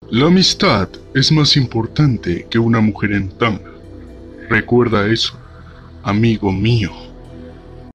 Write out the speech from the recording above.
La amistad es más importante que una mujer en tanga. Recuerda eso, amigo mío.